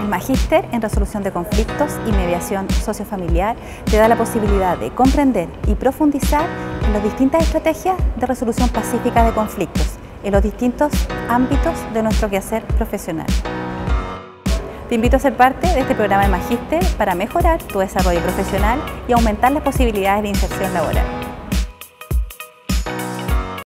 El Magíster en Resolución de Conflictos y Mediación Sociofamiliar te da la posibilidad de comprender y profundizar en las distintas estrategias de resolución pacífica de conflictos en los distintos ámbitos de nuestro quehacer profesional. Te invito a ser parte de este programa de Magíster para mejorar tu desarrollo profesional y aumentar las posibilidades de inserción laboral.